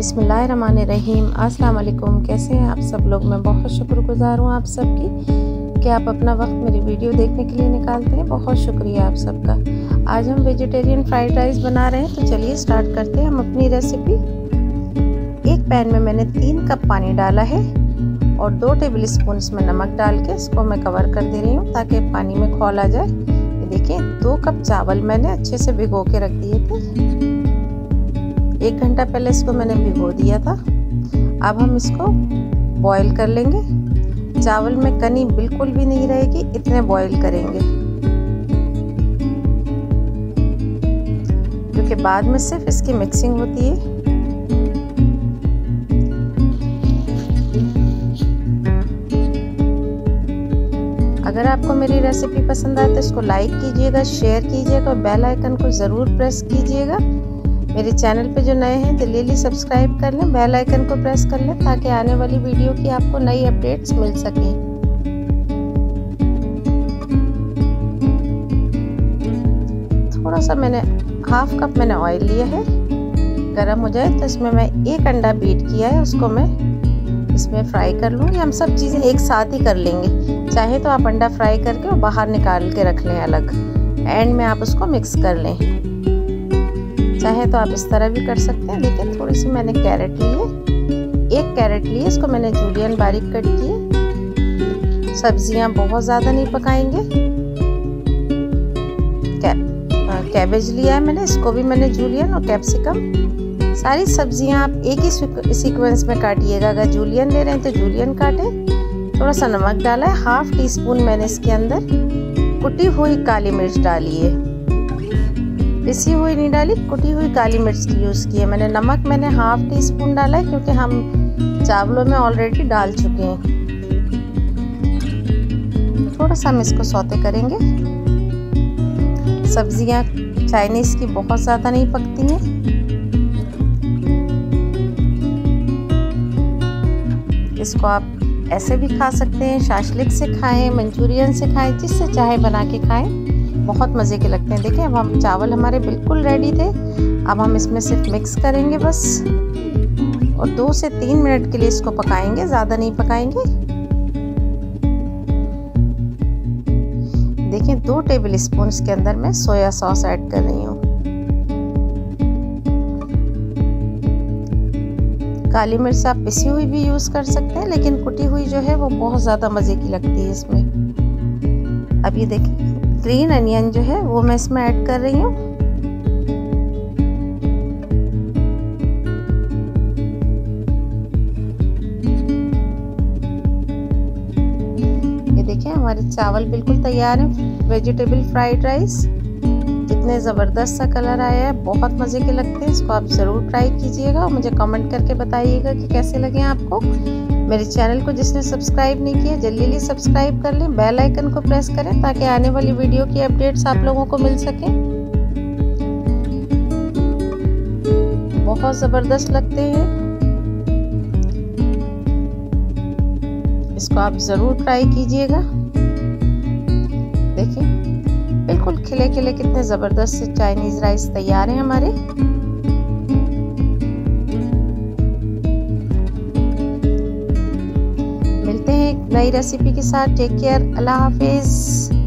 बिस्मिल्लाहिर्रहमानिर्रहीम। अस्सलाम वालेकुम। कैसे हैं आप सब लोग? मैं बहुत शुक्रगुज़ार हूँ आप सबकी कि आप अपना वक्त मेरी वीडियो देखने के लिए निकालते हैं। बहुत शुक्रिया आप सबका। आज हम वेजिटेरियन फ्राइड राइस बना रहे हैं, तो चलिए स्टार्ट करते हैं हम अपनी रेसिपी। एक पैन में मैंने 3 कप पानी डाला है और 2 टेबल स्पून इसमें नमक डाल के इसको मैं कवर कर दे रही हूँ ताकि पानी में खौल आ जाए। देखिए 2 कप चावल मैंने अच्छे से भिगो के रख दिए थे। 1 घंटा पहले इसको मैंने भिगो दिया था। अब हम इसको बॉईल कर लेंगे। चावल में कनी बिल्कुल भी नहीं रहेगी, इतने बॉईल करेंगे, क्योंकि बाद में सिर्फ इसकी मिक्सिंग होती है। अगर आपको मेरी रेसिपी पसंद आए तो इसको लाइक कीजिएगा, शेयर कीजिएगा और बेल आइकन को ज़रूर प्रेस कीजिएगा। मेरे चैनल पे जो नए हैं जल्दी सब्सक्राइब कर लें, बेल आइकन को प्रेस कर लें ताकि आने वाली वीडियो की आपको नई अपडेट्स मिल सकें। थोड़ा सा मैंने हाफ कप मैंने ऑयल लिया है। गरम हो जाए तो इसमें मैं 1 अंडा बीट किया है, उसको मैं इसमें फ्राई कर लूँगी। हम सब चीज़ें एक साथ ही कर लेंगे। चाहे तो आप अंडा फ्राई करके और बाहर निकाल के रख लें अलग, एंड में आप उसको मिक्स कर लें। चाहे तो आप इस तरह भी कर सकते हैं। देखिए थोड़ी सी मैंने कैरेट ली है, 1 कैरेट ली है, इसको मैंने जूलियन बारीक कट किए। सब्जियां बहुत ज़्यादा नहीं पकाएंगे। कैबेज लिया है मैंने, इसको भी मैंने जूलियन और कैप्सिकम। सारी सब्जियां आप एक ही सीक्वेंस में काटिएगा। अगर जूलियन ले रहे हैं तो जूलियन काटें। थोड़ा सा नमक डाला है, हाफ टी स्पून मैंने इसके अंदर कुटी हुई काली मिर्च डाली है। पिसी हुई नहीं डाली, कुटी हुई काली मिर्च की यूज़ की है मैंने। नमक मैंने हाफ टी स्पून डाला है क्योंकि हम चावलों में ऑलरेडी डाल चुके हैं। थोड़ा सा हम इसको सौते करेंगे। सब्जियां चाइनीज़ की बहुत ज़्यादा नहीं पकती हैं। इसको आप ऐसे भी खा सकते हैं, शाशलिक से खाएं, मंचूरियन से खाएं, जिससे चाहे बना के खाएं, बहुत मज़े के लगते हैं। देखिए अब हम चावल हमारे बिल्कुल रेडी थे। अब हम इसमें सिर्फ मिक्स करेंगे बस, और 2 से 3 मिनट के लिए इसको पकाएंगे, ज़्यादा नहीं पकाएंगे। देखिए 2 टेबल स्पून के अंदर मैं सोया सॉस ऐड कर रही हूँ। काली मिर्च आप पिसी हुई भी यूज़ कर सकते हैं, लेकिन कुटी हुई जो है वो बहुत ज़्यादा मज़े की लगती है इसमें। अब ये देखिए ग्रीन अनियन जो है वो मैं इसमें ऐड कर रही हूँ। ये देखिए हमारे चावल बिल्कुल तैयार हैं। वेजिटेबल फ्राइड राइस कितने ज़बरदस्त सा कलर आया है, बहुत मज़े के लगते हैं। इसको आप ज़रूर ट्राई कीजिएगा और मुझे कमेंट करके बताइएगा कि कैसे लगे आपको। मेरे चैनल को जिसने सब्सक्राइब नहीं किया जल्दी सब्सक्राइब कर लें, बेल आइकन को प्रेस करें ताकि आने वाली वीडियो की अपडेट्स आप लोगों को मिल सकें। बहुत ज़बरदस्त लगते हैं। इसको आप ज़रूर ट्राई कीजिएगा। देखिए बिल्कुल खिले खिले कितने ज़बरदस्त से चाइनीज़ राइस तैयार हैं हमारे। मिलते हैं एक नई रेसिपी के साथ। टेक केयर, अल्लाह हाफिज़।